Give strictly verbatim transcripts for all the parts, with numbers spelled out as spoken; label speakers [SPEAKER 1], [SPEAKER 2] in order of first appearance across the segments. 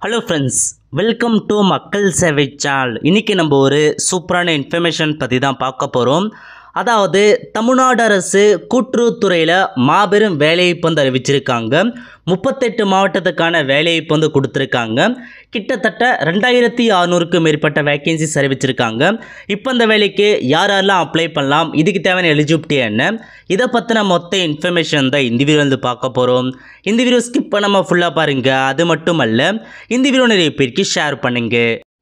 [SPEAKER 1] Hello friends, welcome to makkalsevai channel. இன்னைக்கு நம்ம ஒரு சூப்பரான இன்ஃபர்மேஷன் பத்தி தான் பார்க்க போறோம். அதாவது தமிழ்நாடு அரசு கூட்டுறவுத்துறையில் மாபெரும் வேலைவாய்ப்பு வந்து அறிவிச்சிருக்காங்க. முப்பத்தெட்டு மாவட்டத்துக்கான வேலைவாய்ப்பு வந்து கொடுத்துருக்காங்க. கிட்டத்தட்ட ரெண்டாயிரத்தி அறுநூறுக்கும் மேற்பட்ட வேக்கன்சிஸ் அறிவிச்சிருக்காங்க. இப்போ அந்த வேலைக்கு யார் யாரெல்லாம் அப்ளை பண்ணலாம், இதுக்கு தேவையான எலிஜிபிலிட்டி என்ன, இதை பற்றின மொத்த இன்ஃபர்மேஷன் தான் இந்த வீடியோ வந்து பார்க்க போகிறோம். இந்த வீடியோ ஸ்கிப் பண்ணாமல் ஃபுல்லாக பாருங்கள். அது மட்டும் அல்ல, இந்த வீடியோ நிறைய பேருக்கு ஷேர் பண்ணுங்க.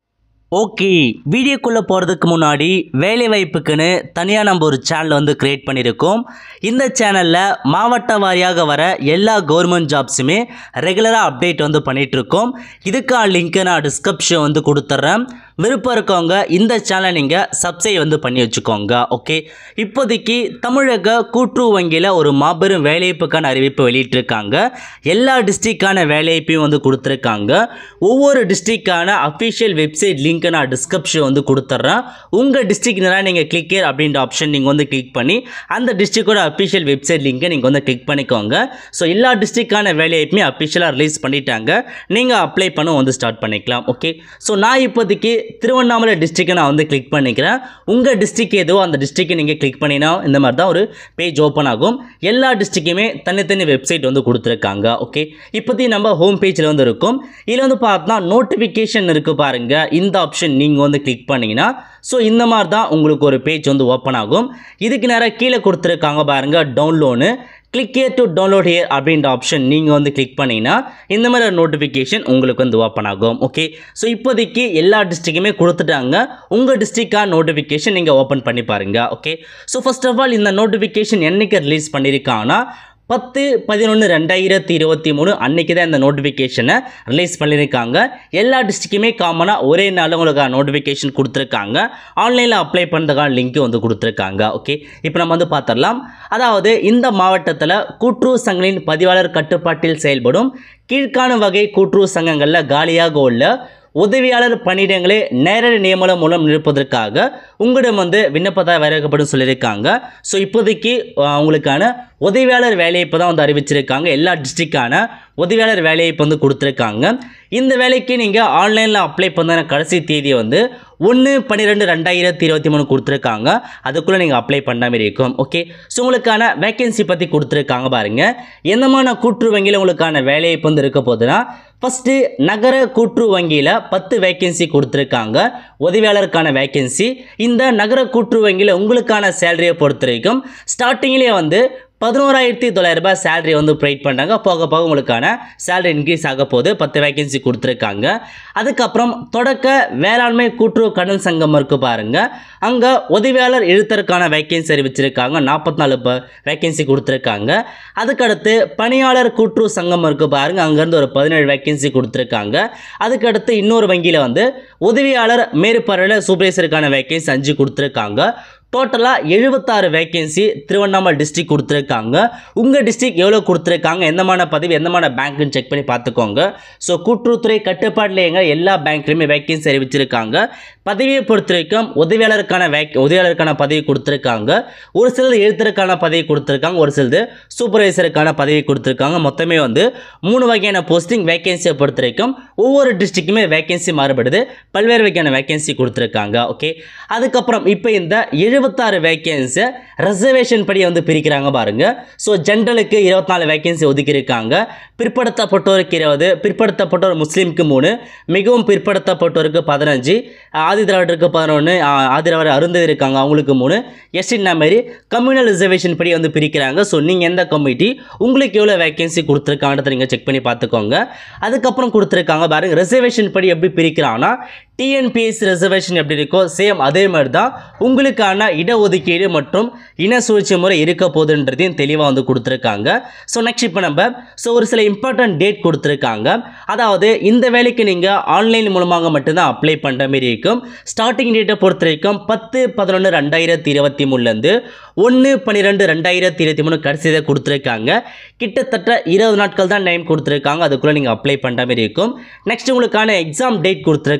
[SPEAKER 1] ஓகே, வீடியோக்குள்ளே போகிறதுக்கு முன்னாடி வேலைவாய்ப்புக்குன்னு தனியாக நம்ம ஒரு சேனல் வந்து க்ரியேட் பண்ணியிருக்கோம். இந்த சேனலில் மாவட்ட வாரியாக வர எல்லா கவர்மெண்ட் ஜாப்ஸுமே ரெகுலராக அப்டேட் வந்து பண்ணிகிட்ருக்கோம். இதுக்கான லிங்க்கை நான் டிஸ்கிரிப்ஷன் வந்து கொடுத்துட்றேன். விருப்பம் இருக்கவங்க இந்த சேனலை நீங்கள் சப்ஸ்கிரைப் வந்து பண்ணி வச்சுக்கோங்க. ஓகே, இப்போதைக்கு தமிழக கூட்டுறவு வங்கியில் ஒரு மாபெரும் வேலைவாய்ப்புக்கான அறிவிப்பு வெளியிட்டிருக்காங்க. எல்லா டிஸ்ட்ரிக்டான வேலைவாய்ப்பையும் வந்து கொடுத்துருக்காங்க. ஒவ்வொரு டிஸ்ட்ரிக்டான அஃபிஷியல் வெப்சைட் லிங்க் நான் டிஸ்கிரிப்ஷன் வந்து கொடுத்துட்றேன். உங்கள் டிஸ்ட்ரிக்ட்னா நீங்கள் கிளிக் ஹியர் அப்படின்ற ஆப்ஷன் நீங்கள் வந்து கிளிக் பண்ணி அந்த டிஸ்ட்ரிக்டோட அஃபிஷியல் வெப்சைட் லிங்கை நீங்கள் வந்து கிளிக் பண்ணிக்கோங்க. ஸோ எல்லா டிஸ்ட்ரிக்டான வேலைவாய்ப்புமே அஃபிஷியலாக ரிலீஸ் பண்ணிட்டாங்க. நீங்கள் அப்ளை பண்ண வந்து ஸ்டார்ட் பண்ணிக்கலாம். ஓகே, ஸோ நான் இப்போதைக்கு திருவண்ணாமலை டிஸ்ட்ரிக்டை நான் வந்து கிளிக் பண்ணிக்கிறேன். உங்கள் டிஸ்ட்ரிக்ட் ஏதோ அந்த டிஸ்ட்ரிக்டை நீங்கள் கிளிக் பண்ணினா இந்த மாதிரி தான் ஒரு பேஜ் ஓப்பன் ஆகும். எல்லா டிஸ்ட்ரிக்ட்டுமே தனித்தனி வெப்சைட் வந்து கொடுத்துருக்காங்க. ஓகே, இப்போதைக்கு நம்ம ஹோம் பேஜில் வந்து இருக்கும். இதில் வந்து பார்த்தா நோட்டிஃபிகேஷன் இருக்குது பாருங்கள். இந்த ஆப்ஷன் நீங்கள் வந்து கிளிக் பண்ணிங்கன்னா ஸோ இந்த மாதிரி தான் உங்களுக்கு ஒரு பேஜ் வந்து ஓப்பன் ஆகும். இதுக்கு நேராக கீழே கொடுத்துருக்காங்க பாருங்கள், download. Click here to download here அப்படின்ற ஆப்ஷன் நீங்கள் வந்து கிளிக் பண்ணிங்கன்னா இந்த மாதிரி நோட்டிஃபிகேஷன் உங்களுக்கு வந்து ஓப்பன் ஆகும். ஓகே, ஸோ இப்போதைக்கு எல்லா டிஸ்ட்ரிக்ட்டுமே கொடுத்துட்டாங்க. உங்கள் டிஸ்ட்ரிக்டாக நோட்டிஃபிகேஷன் நீங்கள் ஓப்பன் பண்ணி பாருங்கள். Okay, so first of all இந்த நோட்டிஃபிகேஷன் என்றைக்கு ரிலீஸ் பண்ணியிருக்காங்கன்னா பத்து பதினொன்று ரெண்டாயிரத்தி இருபத்தி மூணு அன்றைக்கி தான் இந்த நோட்டிஃபிகேஷனை ரிலீஸ் பண்ணியிருக்காங்க. எல்லா டிஸ்ட்ரிக்ட்டுமே காமனாக ஒரே நாளில் உங்களுக்கு நோட்டிஃபிகேஷன் கொடுத்துருக்காங்க. ஆன்லைனில் அப்ளை பண்ணுறதுக்கான லிங்க்கு வந்து கொடுத்துருக்காங்க. ஓகே, இப்போ நம்ம வந்து பார்த்துடலாம். அதாவது இந்த மாவட்டத்தில் கூட்டுறவு சங்கங்களின் பதிவாளர் கட்டுப்பாட்டில் செயல்படும் கீழ்காணும் வகை கூட்டுறவு சங்கங்களில் காலியாக உள்ள உதவியாளர் பணியிடங்களை நேரடி நியமனம் மூலம் நிரப்புவதற்காக உங்களிடம் வந்து விண்ணப்பத்தை வரவேற்கப்படும் சொல்லியிருக்காங்க. ஸோ இப்போதைக்கு உங்களுக்கான உதவியாளர் வேலைவாய்ப்பு தான் வந்து அறிவிச்சிருக்காங்க. எல்லா டிஸ்ட்ரிக்டான உதவியாளர் வேலைவாய்ப்பு வந்து கொடுத்துருக்காங்க. இந்த வேலைக்கு நீங்கள் ஆன்லைனில் அப்ளை பண்ண கடைசி தேதியை வந்து ஒன்று பன்னிரெண்டு ரெண்டாயிரத்தி இருபத்தி மூணு கொடுத்துருக்காங்க. அதுக்குள்ளே நீங்கள் அப்ளை பண்ண மாதிரி இருக்கும். ஓகே, ஸோ உங்களுக்கான வேக்கன்சி பற்றி கொடுத்துருக்காங்க பாருங்கள். எந்தமான கூட்டுறவு வங்கியில் உங்களுக்கான வேலைவாய்ப்பு வந்து இருக்க போதுன்னா ஃபஸ்ட்டு நகர கூட்டுறவு வங்கியில் பத்து வேக்கன்சி கொடுத்துருக்காங்க, உதவியாளருக்கான வேக்கன்சி. இந்த நகர கூட்டுறவு வங்கியில் உங்களுக்கான சேலரியை பொறுத்த வரைக்கும் ஸ்டார்டிங்லேயே வந்து பதினோராயிரத்தி தொள்ளாயிரம் ரூபாய் சேலரி வந்து ப்ரொவைட் பண்ணுறாங்க. போக போக உங்களுக்கான சேலரி இன்க்ரீஸ் ஆக போது பத்து வேக்கன்சி கொடுத்துருக்காங்க. அதுக்கப்புறம் தொடக்க வேளாண்மை கூட்டுறவு கடன் சங்கம் இருக்குது பாருங்கள். அங்கே உதவியாளர் எழுத்தருக்கான வேக்கன்சி அறிவிச்சிருக்காங்க. நாற்பத்தி நாலு வேக்கன்சி கொடுத்துருக்காங்க. அதுக்கடுத்து பணியாளர் கூட்டுறவு சங்கம் இருக்குது பாருங்கள். அங்கேருந்து ஒரு பதினேழு வேக்கன்சி கொடுத்துருக்காங்க. அதுக்கடுத்து இன்னொரு வங்கியில் வந்து உதவியாளர் மேற்பார்வையில் சூப்பர்வைசருக்கான வேக்கன்சி அஞ்சு கொடுத்துருக்காங்க. டோட்டலாக எழுபத்தாறு வேக்கன்சி திருவண்ணாமலை டிஸ்ட்ரிக்ட் கொடுத்துருக்காங்க. உங்கள் டிஸ்ட்ரிக்ட் எவ்வளோ கொடுத்துருக்காங்க, எந்தமான பதவி எந்தமான பேங்க்குன்னு செக் பண்ணி பார்த்துக்கோங்க. ஸோ கூட்டுறவுத்துறை கட்டுப்பாட்டில் எங்க எல்லா பேங்க்லையுமே வேக்கன்சி அறிவிச்சிருக்காங்க. பதவியை பொறுத்த வரைக்கும் உதவியாளருக்கான வேக் உதவியாளருக்கான பதவி கொடுத்துருக்காங்க. ஒரு சிலது எழுத்தருக்கான பதவி கொடுத்துருக்காங்க, ஒரு சிலது சூப்பர்வைசருக்கான பதவி கொடுத்துருக்காங்க. மொத்தமே வந்து மூணு வகையான போஸ்டிங் வேக்கன்சியை பொறுத்த வரைக்கும் ஒவ்வொரு டிஸ்ட்ரிக்ட்டுமே வேக்கன்சி மாறுபடுது. பல்வேறு வகையான வேக்கன்சி கொடுத்துருக்காங்க. ஓகே, அதுக்கப்புறம் இப்போ இந்த எழுபத்தாறு வேக்கன்சி ரிசர்வேஷன் படி வந்து பிரிக்கிறாங்க பாருங்க. ஸோ ஜென்ரலுக்கு இருபத்தி நாலு வேக்கன்சி ஒதுக்கியிருக்காங்க. பிற்படுத்தப்பட்டோருக்கு இருபது, பிற்படுத்தப்பட்டோர் முஸ்லீமுக்கு மூணு, மிகவும் பிற்படுத்தப்பட்டோருக்கு பதினஞ்சு, ஆதிதிராவிடருக்கு பதினொன்று, ஆதிதிராவிடர் அருந்ததி இருக்காங்க அவங்களுக்கு மூணு, எஸ்டின்னா மாதிரி கம்யூனல் ரிசர்வேஷன் படி வந்து பிரிக்கிறாங்க. ஸோ நீங்கள் எந்த கமிட்டி உங்களுக்கு எவ்வளோ வேக்கன்சி கொடுத்துருக்காங்கன்றதை நீங்கள் செக் பண்ணி பார்த்துக்கோங்க. அதுக்கப்புறம் கொடுத்துருக்காங்க பாருங்க, ரிசர்வேஷன் படி எப்படி பிரிக்கிறாங்கன்னா டிஎன்பிஎஸ்சி ரிசர்வேஷன் எப்படி இருக்கோ சேம் அதே மாதிரி தான் உங்களுக்கான இடஒதுக்கீடு மற்றும் இன சுழற்சி முறை இருக்க போதுன்றதையும் தெளிவாக வந்து கொடுத்துருக்காங்க. ஸோ நெக்ஸ்ட் இப்போ நம்ம ஸோ ஒரு சில இம்பார்ட்டன்ட் டேட் கொடுத்துருக்காங்க. அதாவது இந்த வேலைக்கு நீங்கள் ஆன்லைன் மூலமாக மட்டும்தான் அப்ளை பண்ணுற மாதிரி இருக்கும். ஸ்டார்டிங் டேட்டை பொறுத்த வரைக்கும் பத்து பதினொன்று ரெண்டாயிரத்தி இருபத்தி மூணுலேருந்து ஒன்று பன்னிரெண்டு ரெண்டாயிரத்தி இருபத்தி மூணு கடைசியாக கொடுத்துருக்காங்க. கிட்டத்தட்ட இருபது நாட்கள் தான் டைம் கொடுத்துருக்காங்க. அதுக்குள்ளே நீங்கள் அப்ளை பண்ணுற மாதிரி இருக்கும். நெக்ஸ்ட் உங்களுக்கான எக்ஸாம் டேட் கொடுத்துருக்காங்க. எக்ஸாம்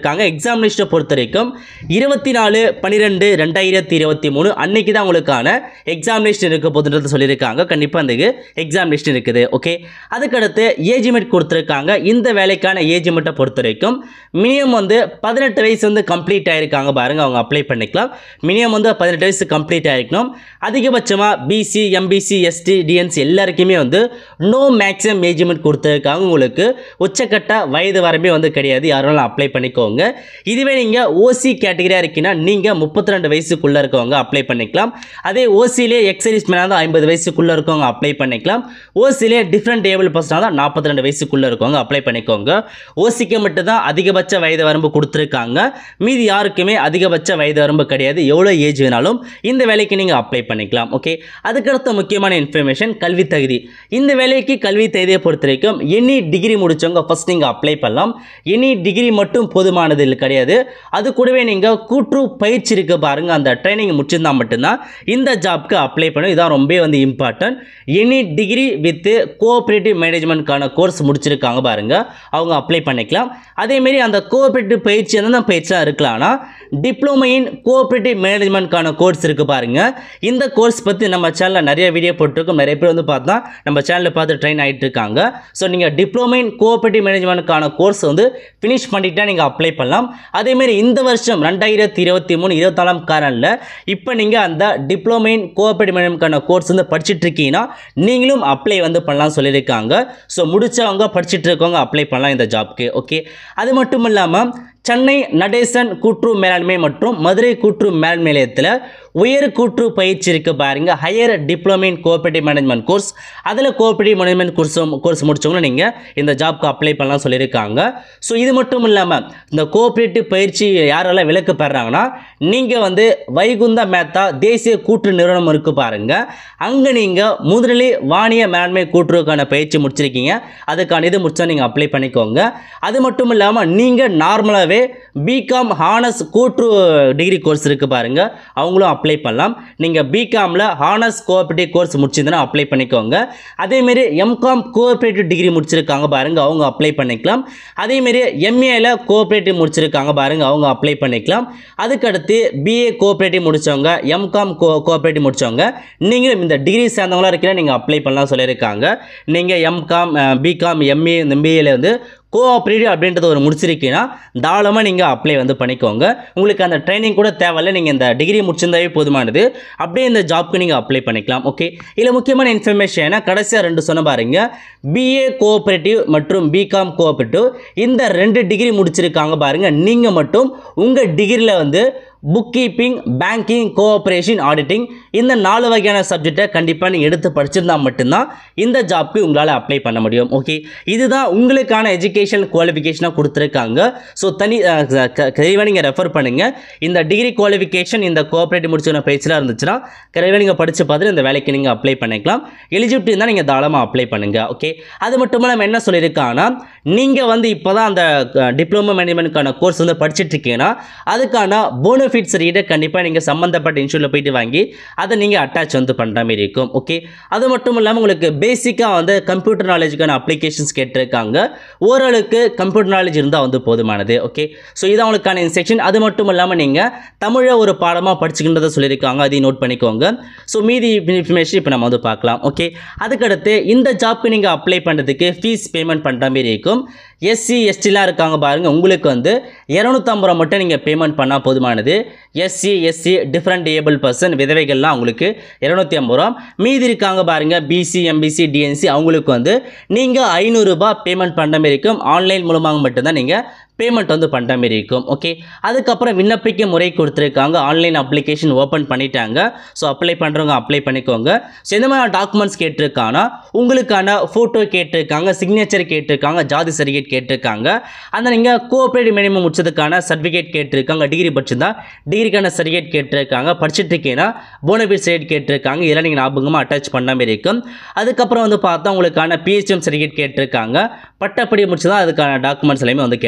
[SPEAKER 1] எக்ஸாம் லிஸ்ட்டை பொறுத்த வரைக்கும் இருபத்தி நாலு பன்னிரெண்டு ரெண்டாயிரத்தி இருபத்தி மூணு அன்னைக்கு தான் உங்களுக்கான எக்ஸாம் லிஸ்ட் இருக்க போதுன்றது சொல்லியிருக்காங்க. கண்டிப்பாக அந்த எக்ஸாம் லிஸ்ட் இருக்குது. ஓகே, அதுக்கடுத்து ஏஜ் லிமிட் கொடுத்துருக்காங்க. இந்த வேலைக்கான ஏஜ் லிமிட்டை பொறுத்த வரைக்கும் மினிமம் வந்து பதினெட்டு வயசு வந்து கம்ப்ளீட் ஆகிருக்காங்க பாருங்கள், அவங்க அப்ளை பண்ணிக்கலாம். மினிமம் வந்து பதினெட்டு வயசு கம்ப்ளீட் ஆகிருக்கணும். அதிகபட்சமாக பிசி எம்பிசி எஸ்டி டிஎன்சி எல்லாருக்குமே வந்து நோ மேக்ஸிமம் ஏஜ் லிமிட் கொடுத்துருக்காங்க. உங்களுக்கு உச்சக்கட்ட வயது வரம்பே வந்து கிடையாது, யாராலும் அப்ளை பண்ணிக்கோங்க. இதுவே நீங்கள் ஓசி கேட்டகரியாக இருக்கீங்கன்னா நீங்கள் முப்பத்தி ரெண்டு வயசுக்குள்ளே இருக்கவங்க அப்ளை பண்ணிக்கலாம். அதே ஓசிலே எக்ஸைஸ் மேனாக தான் ஐம்பது வயசுக்குள்ளே இருக்கவங்க அப்ளை பண்ணிக்கலாம். ஓசிலே டிஃப்ரெண்ட் ஏபிள் பர்சனாக தான் நாற்பத்தி ரெண்டு வயசுக்குள்ளே இருக்கவங்க அப்ளை பண்ணிக்கோங்க. ஓசிக்கு மட்டும் தான் அதிகபட்ச வயது வரம்பு கொடுத்துருக்காங்க, மீதி யாருக்குமே அதிகபட்ச வயது வரம்பு கிடையாது. எவ்வளோ ஏஜ் வேணாலும் இந்த வேலைக்கு நீங்கள் அப்ளை பண்ணிக்கலாம். ஓகே, அதுக்கடுத்த முக்கியமான இன்ஃபர்மேஷன் கல்வி தகுதி. இந்த வேலைக்கு கல்வி தகுதியை பொறுத்த வரைக்கும் எனி டிகிரி முடிச்சவங்க ஃபர்ஸ்ட் நீங்கள் அப்ளை பண்ணலாம். எனி டிகிரி மட்டும் போதுமானது இல்லை கிடையாது, அது கூடவே நீங்கள் கூற்று பயிற்சி இருக்க பாருங்கள், அந்த ட்ரைனிங் முடிச்சிருந்தா மட்டும்தான் இந்த ஜாப்க்கு அப்ளை பண்ணும். இதான் ரொம்ப வந்து important. Any degree with cooperative மேனேஜ்மெண்ட்கான கோர்ஸ் முடிச்சிருக்காங்க பாருங்க, அவங்க அப்ளை பண்ணிக்கலாம். அதேமாரி அந்த கோஆப்ரேட்டிவ் பயிற்சி என்னென்ன பயிற்சியாக இருக்கலாம்னா டிப்ளமோ இன் கோஆப்ரேட்டிவ் மேனேஜ்மெண்ட்கான கோர்ஸ் இருக்கு பாருங்க. இந்த கோர்ஸ் பற்றி நம்ம சேனலில் நிறைய வீடியோ போட்டிருக்கோம், நிறைய பேர் வந்து பார்த்தா நம்ம சேனலில் பார்த்து ட்ரெயின் ஆகிட்டு இருக்காங்க. ஸோ நீங்கள் டிப்ளமோ இன் கோஆப்ரேட்டிவ் மேனேஜ்மெண்ட்கான கோர்ஸ் வந்து ஃபினிஷ் பண்ணிட்டா நீங்கள் அப்ளை பண்ணலாம். அதேமாரி இந்த வருஷம் ரெண்டாயிரத்தி இருபத்தி மூணு இருபத்தி நாலாம் காரனில் இப்போ நீங்கள் அந்த டிப்ளமோ இன் கோஆப்ரேட்டிவ் மேனேஜ்மெண்ட்கான கோர்ஸ் வந்து படிச்சுட்டு இருக்கீங்கன்னா நீங்களும் அப்ளை வந்து பண்ணலாம் சொல்லியிருக்காங்க. ஸோ முடிச்சவங்க படிச்சுட்டு இருக்கவங்க அப்ளை பண்ணலாம் இந்த ஜாப்க்கு. ஓகே, அது மட்டும் இல்லாமல் சென்னை நடேசன் கூட்டுறவு மேலாண்மை மற்றும் மதுரை கூட்டுறவு மேலாண்மை நிலையத்தில் உயர் கூட்டுறவு பயிற்சி இருக்குது பாருங்கள், higher diploma in cooperative management course. அதில் கோஆப்ரேட்டிவ் மேனேஜ்மெண்ட் கோர்ஸ் கோர்ஸ் முடிச்சவங்களும் நீங்கள் இந்த ஜாப்க்கு அப்ளை பண்ணலாம் சொல்லியிருக்காங்க. ஸோ இது மட்டும் இல்லாமல் இந்த கோஆப்ரேட்டிவ் பயிற்சி யாரெல்லாம் விலக்கு பெறாங்கன்னா நீங்கள் வந்து வைகுந்தா மேத்தா தேசிய கூட்டு நிறுவனம் இருக்குது பாருங்கள், அங்கே நீங்கள் முதலில் வாணிய மேலாண்மை கூட்டுறவுக்கான பயிற்சி முடிச்சிருக்கீங்க, அதுக்கான இது முடிச்சா நீங்கள் அப்ளை பண்ணிக்கோங்க. அது மட்டும் இல்லாமல் நீங்கள் நார்மலாக பிகாம் ஹானர்ஸ் கூற்று டிகிரி கோர்ஸ் இருக்கு பாருங்க, அவங்களும் அப்ளை பண்ணலாம். நீங்க பிகாம்ல ஹானர்ஸ் கோஆபரேட்டிவ் கோர்ஸ் முடிச்சிருந்தா அப்ளை பண்ணிக்கோங்க. அதே மாதிரி எம்காம் கோஆபரேட்டிவ் டிகிரி முடிச்சிருக்காங்க பாருங்க, அவங்க அப்ளை பண்ணிக்கலாம். அதே மாதிரி எம்ஏல கோஆபரேட்டிவ் முடிச்சிருக்காங்க பாருங்க, அவங்க அப்ளை பண்ணிக்கலாம். அதுக்கடுத்து பிஏ கோஆபரேட்டிவ் முடிச்சவங்க, எம்காம் கோ கோஆபரேட்டிவ் முடிச்சவங்க நீங்களும் இந்த டிகிரி சேர்ந்தவங்களா இருக்கிற நீங்க அப்ளை பண்ணலாம் சொல்லியிருக்காங்க. நீங்க எம்காம் பிகாம் எம்ஏ இந்த எம்பிஏல வந்து கோஆப்ரேட்டிவ் அப்படின்றது ஒரு முடிச்சிருக்கீங்கன்னா தாராளமாக நீங்கள் அப்ளை வந்து பண்ணிக்கோங்க. உங்களுக்கு அந்த ட்ரைனிங் கூட தேவையில்லை, நீங்கள் இந்த டிகிரி முடிச்சிருந்தாவே போதுமானது, அப்படியே இந்த ஜாப்க்கு நீங்கள் அப்ளை பண்ணிக்கலாம். ஓகே, இதில் முக்கியமான இன்ஃபர்மேஷன் ஏன்னா கடைசியாக ரெண்டு சொன்ன பாருங்க, பிஏ கோஆப்ரேட்டிவ் மற்றும் பிகாம் கோஆப்ரேட்டிவ் இந்த ரெண்டு டிகிரி முடிச்சிருக்காங்க பாருங்கள், நீங்கள் மட்டும் உங்கள் டிகிரியில் வந்து bookkeeping, banking, cooperation, auditing இந்த நாலு வகையான சப்ஜெக்டை கண்டிப்பாக நீங்கள் எடுத்து படிச்சிருந்தா மட்டும்தான் இந்த ஜாப்க்கு உங்களால் அப்ளை பண்ண முடியும். ஓகே, இதுதான் உங்களுக்கான எஜுகேஷன் குவாலிஃபிகேஷனாக கொடுத்துருக்காங்க. ஸோ தனி கரெக்டாக நீங்கள் ரெஃபர் பண்ணுங்கள். இந்த டிகிரி குவாலிஃபிகேஷன் இந்த கோஆப்ரேட்டிவ் முடிச்சுன பயிற்சியாக இருந்துச்சுன்னா கரெக்டாக நீங்கள் படித்து பார்த்துட்டு இந்த வேலைக்கு நீங்கள் அப்ளை பண்ணிக்கலாம். எலிஜிபிலிட்டி இருந்தால் நீங்கள் தாராளமாக அப்ளை பண்ணுங்கள். ஓகே, அது மட்டும் இல்லாமல் என்ன சொல்லியிருக்காங்கன்னா நீங்கள் வந்து இப்போ தான் அந்த டிப்ளமோ மேனேஜ்மெண்ட்கான கோர்ஸ் வந்து படிச்சுட்டு இருக்கீங்கன்னா அதுக்கான போனஸ் பெனிஃபிட் சர்டிஃபிகேட் கண்டிப்பாக நீங்கள் சம்மந்தப்பட்ட இன்ஸ்டியூட்டில் போயிட்டு வாங்கி அதை நீங்கள் அட்டாச் வந்து பண்ணுற மாதிரி இருக்கும். ஓகே, அது மட்டும் இல்லாமல் உங்களுக்கு பேசிக்காக வந்து கம்ப்யூட்டர் நாலேஜுக்கான அப்ளிகேஷன்ஸ் கேட்டிருக்காங்க. ஓரளவுக்கு கம்ப்யூட்டர் நாலேஜ் இருந்தால் வந்து போதுமானது. ஓகே, ஸோ இதான் உங்களுக்கான இன்ஸ்ட்ரக்ஷன். அது மட்டும் இல்லாமல் நீங்கள் தமிழை ஒரு பாடமாக படிச்சுக்கின்றதை சொல்லியிருக்காங்க, அதையும் நோட் பண்ணிக்கோங்க. ஸோ மீதி இன்ஃபர்மேஷன் இப்போ நம்ம வந்து பார்க்கலாம். ஓகே, அதுக்கடுத்து இந்த ஜாப்க்கு நீங்கள் அப்ளை பண்ணுறதுக்கு ஃபீஸ் பேமெண்ட் பண்ணுற மாதிரி இருக்கும். எஸ்சி எஸ்டிலாம் இருக்காங்க பாருங்கள், உங்களுக்கு வந்து இரநூத்தம்பது ரூபா மட்டும் நீங்கள் பேமெண்ட் பண்ணால் போதுமானது. SC SC different able person விதவைகள்லாம் அவங்களுக்கு இரநூத்தி ஐம்பது ரூபா. மீதி இருக்காங்க பாருங்கள் பிசி எம்பிசி டிஎன்சி அவங்களுக்கு வந்து நீங்கள் ஐநூறுரூபா பேமெண்ட் பண்ணுற மாதிரி இருக்கும். ஆன்லைன் மூலமாக மட்டும்தான் நீங்கள் பேமெண்ட் வந்து பண்ணுற மாதிரி இருக்கும். ஓகே, அதுக்கப்புறம் விண்ணப்பிக்க முறை கொடுத்துருக்காங்க. ஆன்லைன் அப்ளிகேஷன் ஓப்பன் பண்ணிட்டாங்க. ஸோ அப்ளை பண்ணுறவங்க அப்ளை பண்ணிக்கோங்க. ஸோ எந்த மாதிரி டாக்குமெண்ட்ஸ் கேட்டிருக்காங்கன்னா உங்களுக்கான ஃபோட்டோ கேட்டிருக்காங்க, சிக்னேச்சர் கேட்டிருக்காங்க, ஜாதி சர்டிஃபிகேட் கேட்டிருக்காங்க. அந்த நீங்கள் கோஆப்ரேட்டிவ் மினிமம் முடிச்சதுக்கான சர்டிஃபிகேட் கேட்டிருக்காங்க. டிகிரி படிச்சிருந்தா டிகிரிக்கான சர்டிஃபிகேட் கேட்டிருக்காங்க. படிச்சுட்டு இருக்கீங்கன்னா போனஃபைட் சர்டிஃபிகேட் கேட்டிருக்காங்க. இதெல்லாம் நீங்கள் ஞாபகமாக அட்டாச் பண்ண மாதிரி இருக்கும். அதுக்கப்புறம் வந்து பார்த்தா உங்களுக்கான பிஹெச்எம் சர்டிஃபிகேட் கேட்டிருக்காங்க. பட்டப்படி முடிச்சுதான் அதுக்கான டாக்குமெண்ட்ஸ் எல்லாமே வந்து கேட்டிருக்காங்க.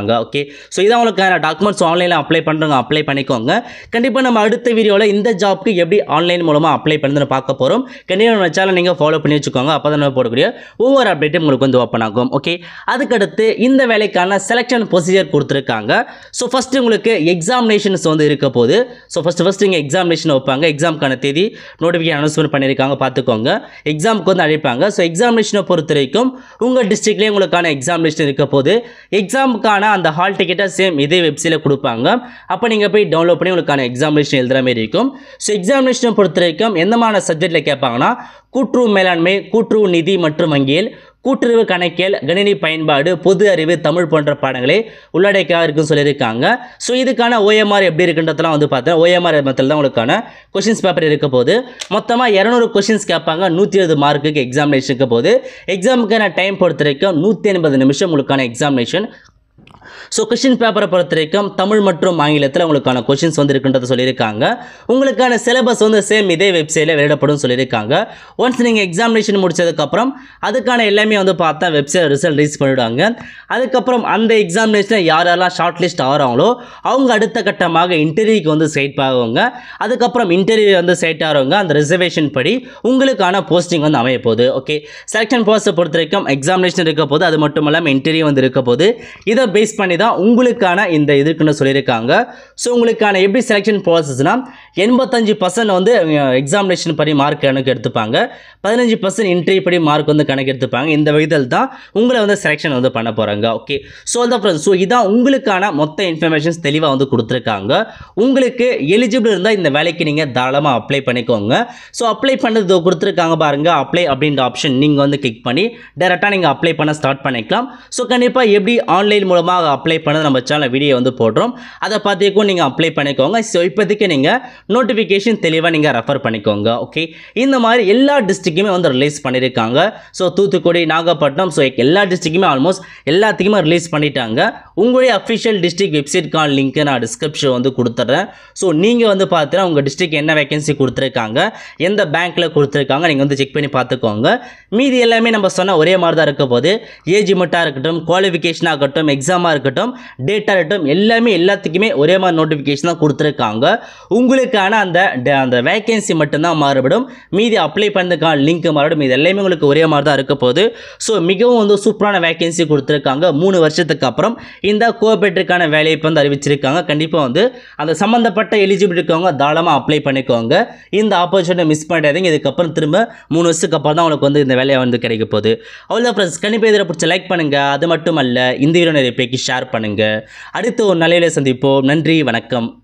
[SPEAKER 1] கொடுத்துருக்காங்க. ஓகே, ஸோ இதான் உங்களுக்கான டாக்குமெண்ட்ஸ் ஆன்லைனில் அப்ளை பண்ணுறவங்க அப்ளை பண்ணிக்கோங்க. கண்டிப்பாக நம்ம அடுத்த வீடியோவில் இந்த ஜாப்க்கு எப்படி ஆன்லைன் மூலமாக அப்ளை பண்ணுறதுன்னு பார்க்க போகிறோம். கண்டிப்பாக நம்ம சேனல் நீங்கள் ஃபாலோ பண்ணி வச்சுக்கோங்க. அப்போ தான் நம்ம போடக்கூடிய ஒவ்வொரு அப்டேட்டும் உங்களுக்கு வந்து ஓப்பன் ஆகும். ஓகே, அதுக்கடுத்து இந்த வேலைக்கான செலெக்ஷன் ப்ரொசீஜர் கொடுத்துருக்காங்க. ஸோ ஃபஸ்ட்டு உங்களுக்கு எக்ஸாமினேஷன்ஸ் வந்து இருக்க போது. ஸோ ஃபஸ்ட்டு ஃபஸ்ட்டு இங்கே எக்ஸாமினேஷன் வைப்பாங்க. எக்ஸாமுக்கான தேதி நோட்டிஃபிகேஷன் அனௌன்ஸ்மெண்ட் பண்ணியிருக்காங்க, பார்த்துக்கோங்க. எக்ஸாமுக்கு வந்து அழைப்பாங்க. ஸோ எக்ஸாமினேஷனை பொறுத்த வரைக்கும் உங்கள் டிஸ்ட்ரிக்ட்லேயே உங்களுக்கான எக்ஸாமினேஷன் இருக்க போது. எக்ஸாமுக்கான அந்த ஹால் டிக்கெட்டை சேம் இதே வெப்சைட்டில் கொடுப்பாங்க. அப்போ நீங்கள் போய் டவுன்லோட் பண்ணி உங்களுக்கான எக்ஸாமினேஷன் எழுதுகிற மாதிரி இருக்கும். ஸோ எக்ஸாமினேஷனை பொறுத்த வரைக்கும் எந்த மாதிரி சப்ஜெக்டில் கேட்பாங்கன்னா கூட்டுறவு மேலாண்மை, கூட்டுறவு நிதி மற்றும் வங்கியல், கூட்டுறவு கணக்கியல், கணினி பயன்பாடு, பொது அறிவு, தமிழ் போன்ற பாடங்களே உள்ளடக்கியாக இருக்குன்னு சொல்லியிருக்காங்க. ஸோ இதுக்கான ஓஎம்ஆர் எப்படி இருக்குன்றதெல்லாம் வந்து பார்த்தா ஓஎம்ஆர் மெத்தடில் தான் உங்களுக்கான கொஷின்ஸ் பேப்பர் இருக்க போது. மொத்தமாக இரநூறு கொஷின்ஸ் கேட்பாங்க. நூற்றி இருபது மார்க்குக்கு எக்ஸாமினேஷன் இருக்க போது. எக்ஸாமுக்கான டைம் பொறுத்த வரைக்கும் நூற்றி எண்பது நிமிஷம் உங்களுக்கான எக்ஸாமினேஷன். ஸோ கொஷின் பேப்பரை பொறுத்த வரைக்கும் தமிழ் மற்றும் ஆங்கிலத்தில் உங்களுக்கான கொஷின்ஸ் வந்து இருக்குன்றதை சொல்லியிருக்காங்க. உங்களுக்கான சிலபஸ் வந்து சேம் இதே வெப்சைட்டில் வெளியிடப்படும் சொல்லியிருக்காங்க. ஒன்ஸ் நீங்கள் எக்ஸாமினேஷன் முடிச்சதுக்கப்புறம் அதுக்கான எல்லாமே வந்து பார்த்தா வெப்சைட் ரிசல்ட் ரிலீஸ் பண்ணிவிடுவாங்க. அதுக்கப்புறம் அந்த எக்ஸாமினேஷனில் யார் யாரெல்லாம் ஷார்ட் லிஸ்ட் ஆகிறாங்களோ அவங்க அடுத்த கட்டமாக இன்டர்வியூக்கு வந்து செலக்ட் ஆகுவாங்க. அதுக்கப்புறம் இன்டர்வியூ வந்து செலக்ட் ஆகிறவங்க அந்த ரிசர்வேஷன் படி உங்களுக்கான போஸ்டிங் வந்து அமைய போகுது. ஓகே, செலெக்ஷன் ப்ராசஸை பொறுத்த வரைக்கும் எக்ஸாமினேஷன் இருக்க போது, அது மட்டும் இல்லாமல் இன்டர்வியூ வந்து இருக்க போது. இதை பேஸ் பண்ணி தான் உங்களுக்கான இந்த இதுக்குன்னு சொல்லியிருக்காங்க. ஸோ உங்களுக்கான எப்படி செலெக்ஷன் ப்ராசஸ்னால் எண்பத்தஞ்சு பர்சன்ட் வந்து எக்ஸாமினேஷன் படி மார்க் கணக்கு எடுத்துப்பாங்க, பதினஞ்சு பர்சன்ட் இன்டர்வியூ படி மார்க் வந்து கணக்கு எடுத்துப்பாங்க. இந்த விதத்தில் தான் உங்களை வந்து செலெக்ஷன் வந்து பண்ண போகிறாங்க. ஓகே, ஸோ அந்த ஃப்ரெண்ட்ஸ், ஸோ இதான் உங்களுக்கான மொத்த இன்ஃபர்மேஷன்ஸ் தெளிவாக வந்து கொடுத்துருக்காங்க. உங்களுக்கு எலிஜிபிள் இருந்தால் இந்த வேலைக்கு நீங்கள் தாராளமாக அப்ளை பண்ணிக்கோங்க. ஸோ அப்ளை பண்ணது கொடுத்துருக்காங்க பாருங்கள், அப்ளை அப்படின்ற ஆப்ஷன் நீங்கள் வந்து கிளிக் பண்ணி டேரெக்டாக நீங்கள் அப்ளை பண்ண ஸ்டார்ட் பண்ணிக்கலாம். ஸோ கண்டிப்பாக எப்படி ஆன்லைன் மூலமாக அப்ளை பண்ண நம்ம சேனல் வீடியோ வந்து போடுறோம், அதை பார்த்துக்கும் நீங்கள் அப்ளை பண்ணிக்கோங்க. ஸோ இப்போதைக்கு நீங்கள் நோட்டிஃபிகேஷன் தெளிவாக நீங்கள் ரெஃபர் பண்ணிக்கோங்க. ஓகே, இந்த மாதிரி எல்லா டிஸ்ட்ரிக்ட்டுமே வந்து ரிலீஸ் பண்ணியிருக்காங்க. ஸோ தூத்துக்குடி, நாகப்பட்டினம், ஸோ எல்லா டிஸ்ட்ரிக்ட்டுமே ஆல்மோஸ்ட் எல்லாத்துக்குமே ரிலீஸ் பண்ணிட்டாங்க. உங்களுடைய அஃபிஷியல் டிஸ்ட்ரிக்ட் வெப்சைட்கான லிங்க்கு நான் டிஸ்கிரிப்ஷன் வந்து கொடுத்துட்றேன். ஸோ நீங்கள் வந்து பார்த்தீங்கன்னா உங்கள் டிஸ்ட்ரிக்ட் என்ன வேகன்சி கொடுத்துருக்காங்க, எந்த பேங்க்கில் கொடுத்துருக்காங்க, நீங்கள் வந்து செக் பண்ணி பார்த்துக்கோங்க. மீதி எல்லாமே நம்ம சொன்ன ஒரே மாதிரி தான் இருக்க போது. ஏஜ் லிமிட்டாக இருக்கட்டும், குவாலிஃபிகேஷனாக இருக்கட்டும், எக்ஸாமாக இருக்கட்டும், டேட்டா இருக்கட்டும், எல்லாமே எல்லாத்துக்குமே ஒரே மாதிரி நோட்டிஃபிகேஷன் தான் கொடுத்துருக்காங்க. உங்களுக்கான அந்த அந்த வேகன்சி மட்டும்தான் மாறுபடும். மீதி அப்ளை பண்ணதுக்கான லிங்க் மாறுபடும். இது எல்லாமே உங்களுக்கு ஒரே மாதிரி தான் இருக்க போகுது. ஸோ மிகவும் வந்து சூப்பரான வேகன்சி கொடுத்துருக்காங்க. மூணு வருஷத்துக்கு அப்புறம் இந்த கோஆபரேட்டருக்கான வேலையை வந்து அறிவிச்சிருக்காங்க. கண்டிப்பாக வந்து அந்த சம்மந்தப்பட்ட எலிஜிபிள் இருக்கவங்க தாராளமாக அப்ளை பண்ணிக்கோங்க. இந்த ஆப்பர்ச்சுனிட்டி மிஸ் பண்ணிடாதீங்க. இதுக்கப்புறம் திரும்ப மூணு வருஷத்துக்கு அப்புறம் தான் உங்களுக்கு வந்து இந்த வேலையை வந்து கிடைக்க போகுது. அவ்வளோ ஃப்ரெண்ட்ஸ், கண்டிப்பாக இதில் பிடிச்ச லைக் பண்ணுங்கள். அது மட்டும் அல்ல, இந்த வீடியோ நிறைய பேருக்கு ஷேர் பண்ணுங்கள். அடுத்து ஒரு நல்ல சந்திப்போம். நன்றி, வணக்கம்.